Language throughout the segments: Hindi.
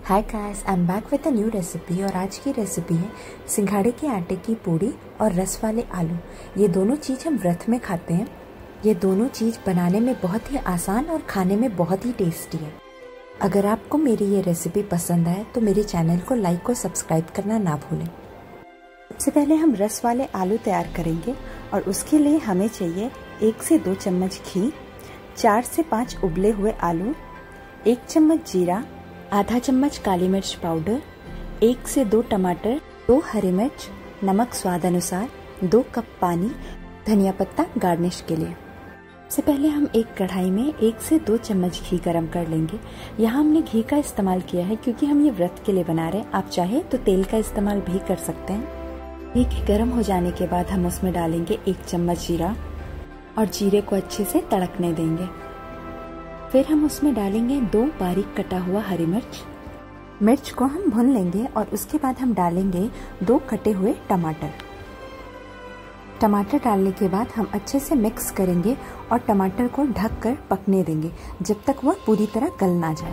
Hi guys, I am back with a new recipe. और आज की रेसिपी है सिंघाड़े के आटे की पूड़ी और रस वाले आलू। ये दोनों चीज़ हम व्रत में खाते हैं। ये दोनों चीज़ बनाने में बहुत ही आसान और खाने में बहुत ही टेस्टी है। अगर आपको मेरी ये रेसिपी पसंद आए तो मेरे चैनल को लाइक और सब्सक्राइब करना ना भूलें। सबसे पहले हम रस वाले आलू तैयार करेंगे और उसके लिए हमें चाहिए 1 से 2 चम्मच घी, 4 से 5 उबले हुए आलू, 1 चम्मच जीरा, आधा चम्मच काली मिर्च पाउडर, 1 से 2 टमाटर, 2 हरी मिर्च, नमक स्वाद अनुसार, 2 कप पानी, धनिया पत्ता गार्निश के लिए। सबसे पहले हम एक कढ़ाई में 1 से 2 चम्मच घी गरम कर लेंगे। यहाँ हमने घी का इस्तेमाल किया है क्योंकि हम ये व्रत के लिए बना रहे हैं। आप चाहे तो तेल का इस्तेमाल भी कर सकते हैं। घी गर्म हो जाने के बाद हम उसमें डालेंगे 1 चम्मच जीरा और जीरे को अच्छे से तड़कने देंगे। फिर हम उसमें डालेंगे 2 बारीक कटा हुआ हरी मिर्च। मिर्च को हम भून लेंगे और उसके बाद हम डालेंगे 2 कटे हुए टमाटर। टमाटर डालने के बाद हम अच्छे से मिक्स करेंगे और टमाटर को ढककर पकने देंगे जब तक वह पूरी तरह गल ना जाए।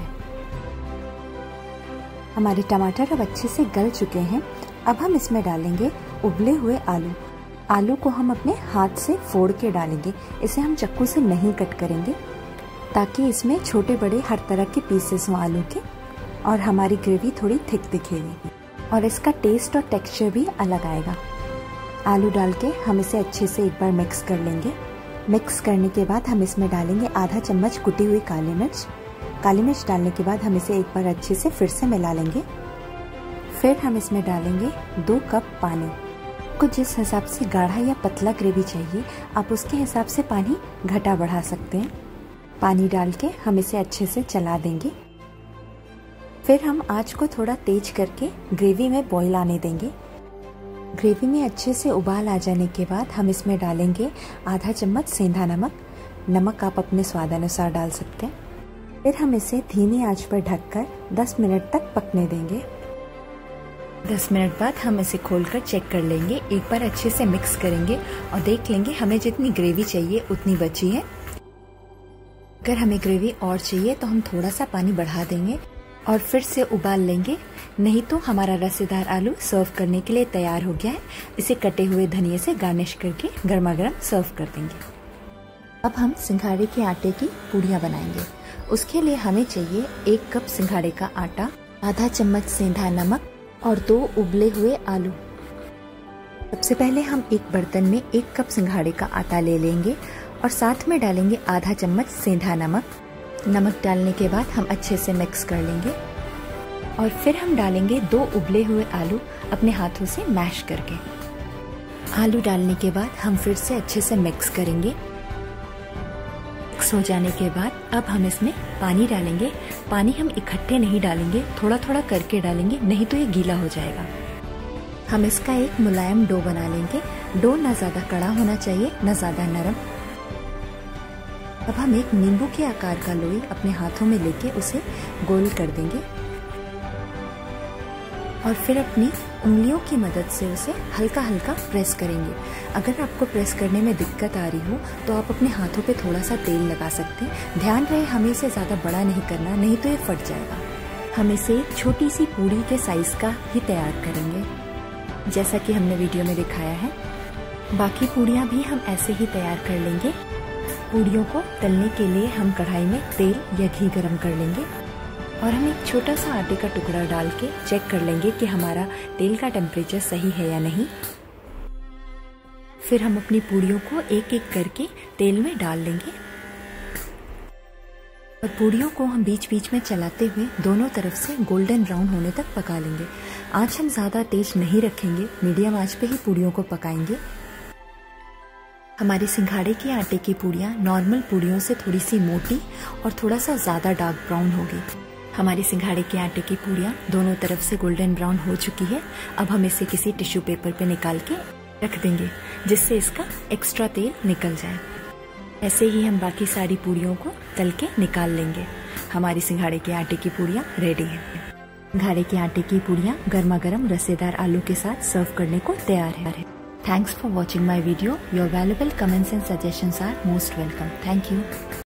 हमारे टमाटर अब अच्छे से गल चुके हैं। अब हम इसमें डालेंगे उबले हुए आलू। आलू को हम अपने हाथ से फोड़ के डालेंगे। इसे हम चाकू से नहीं कट करेंगे ताकि इसमें छोटे बड़े हर तरह के पीसेस हों आलू के, और हमारी ग्रेवी थोड़ी थिक दिखेगी और इसका टेस्ट और टेक्सचर भी अलग आएगा। आलू डाल के हम इसे अच्छे से एक बार मिक्स कर लेंगे। मिक्स करने के बाद हम इसमें डालेंगे आधा चम्मच कुटी हुई काली मिर्च। काली मिर्च डालने के बाद हम इसे एक बार अच्छे से फिर से मिला लेंगे। फिर हम इसमें डालेंगे 2 कप पानी। आपको जिस हिसाब से गाढ़ा या पतला ग्रेवी चाहिए आप उसके हिसाब से पानी घटा बढ़ा सकते हैं। पानी डाल के हम इसे अच्छे से चला देंगे। फिर हम आंच को थोड़ा तेज करके ग्रेवी में बॉईल आने देंगे। ग्रेवी में अच्छे से उबाल आ जाने के बाद हम इसमें डालेंगे आधा चम्मच सेंधा नमक। नमक आप अपने स्वाद अनुसार डाल सकते हैं। फिर हम इसे धीमी आंच पर ढककर 10 मिनट तक पकने देंगे। 10 मिनट बाद हम इसे खोलकर चेक कर लेंगे। एक बार अच्छे से मिक्स करेंगे और देख लेंगे हमें जितनी ग्रेवी चाहिए उतनी बची है। अगर हमें ग्रेवी और चाहिए तो हम थोड़ा सा पानी बढ़ा देंगे और फिर से उबाल लेंगे। नहीं तो हमारा रसेदार आलू सर्व करने के लिए तैयार हो गया है। इसे कटे हुए धनिये से गार्निश करके गर्मा गर्म सर्व कर देंगे। अब हम सिंघाड़े के आटे की पूड़ियाँ बनाएंगे। उसके लिए हमें चाहिए 1 कप सिंघाड़े का आटा, आधा चम्मच सेंधा नमक और 2 उबले हुए आलू। सबसे पहले हम एक बर्तन में 1 कप सिंघाड़े का आटा ले लेंगे और साथ में डालेंगे आधा चम्मच सेंधा नमक। नमक डालने के बाद हम अच्छे से मिक्स कर लेंगे और फिर हम डालेंगे 2 उबले हुए आलू अपने हाथों से मैश करके। आलू डालने के बाद हम फिर से अच्छे से मिक्स करेंगे। मिक्स हो जाने के बाद अब हम इसमें पानी डालेंगे। पानी हम इकट्ठे नहीं डालेंगे, थोड़ा थोड़ा करके डालेंगे, नहीं तो ये गीला हो जाएगा। हम इसका एक मुलायम डो बना लेंगे। डो ना ज़्यादा कड़ा होना चाहिए ना ज़्यादा नरम। अब हम एक नींबू के आकार का लोई अपने हाथों में लेके उसे गोल कर देंगे और फिर अपनी उंगलियों की मदद से उसे हल्का हल्का प्रेस करेंगे। अगर आपको प्रेस करने में दिक्कत आ रही हो तो आप अपने हाथों पे थोड़ा सा तेल लगा सकते हैं। ध्यान रहे हमें इसे ज़्यादा बड़ा नहीं करना, नहीं तो ये फट जाएगा। हम इसे एक छोटी सी पूड़ी के साइज का ही तैयार करेंगे जैसा कि हमने वीडियो में दिखाया है। बाकी पूड़ियाँ भी हम ऐसे ही तैयार कर लेंगे। पूड़ियों को तलने के लिए हम कढ़ाई में तेल या घी गरम कर लेंगे और हम एक छोटा सा आटे का टुकड़ा डाल के चेक कर लेंगे कि हमारा तेल का टेम्परेचर सही है या नहीं। फिर हम अपनी पूड़ियों को एक एक करके तेल में डाल लेंगे और पूड़ियों को हम बीच बीच में चलाते हुए दोनों तरफ से गोल्डन ब्राउन होने तक पका लेंगे। आँच हम ज़्यादा तेज नहीं रखेंगे, मीडियम आँच पे ही पूड़ियों को पकाएंगे। हमारी सिंघाड़े के आटे की पूड़ियाँ नॉर्मल पूड़ियों से थोड़ी सी मोटी और थोड़ा सा ज़्यादा डार्क ब्राउन होगी। हमारी सिंघाड़े के आटे की पूड़ियाँ दोनों तरफ से गोल्डन ब्राउन हो चुकी है। अब हम इसे किसी टिश्यू पेपर पे निकाल के रख देंगे जिससे इसका एक्स्ट्रा तेल निकल जाए। ऐसे ही हम बाकी सारी पूड़ियों को तल के निकाल लेंगे। हमारी सिंघाड़े के आटे की पूड़ियाँ रेडी हैं। सिंघाड़े के आटे की पूड़ियाँ गर्मा गर्म रसेदार आलू के साथ सर्व करने को तैयार है। Thanks for watching my video. Your valuable comments and suggestions are most welcome. Thank you.